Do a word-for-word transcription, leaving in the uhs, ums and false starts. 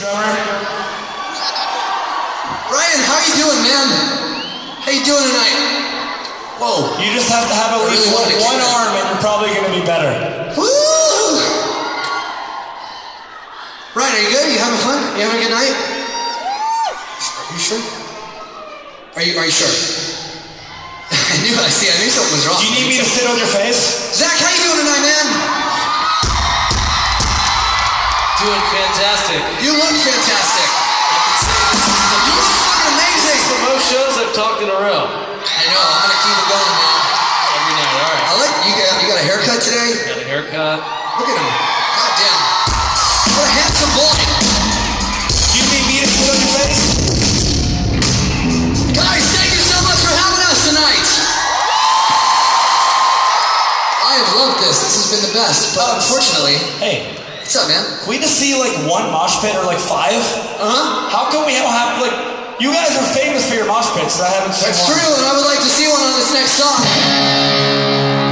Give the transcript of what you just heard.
drummer. Ryan, how you doing, man? How you doing tonight? Whoa. You just have to have at least really one, one arm and you're probably going to be better. Woo! Ryan, are you good? You having fun? You having a good night? Are you sure? Are you, are you sure? I knew, I see, I knew something was wrong. Do you need me to sit on your face? Zach, how you doing tonight, man? Doing fantastic. You look fantastic. You look fucking amazing. This is the most shows I've talked in a row. I know, I'm gonna keep it going, man. Every night, all right. I like, you got, you got a haircut today? Got a haircut. Look at him. God damn. What a handsome boy. Do you need me to sit on your face? Guys, thank you so much for having us tonight. I have loved this. This has been the best, but unfortunately... Hey. What's up, man? Can we just see like one mosh pit or like five? Uh-huh. How come we don't have like... You guys are famous for your mosh pits, and I haven't seen That's one. true, and I would like to see one on this next song.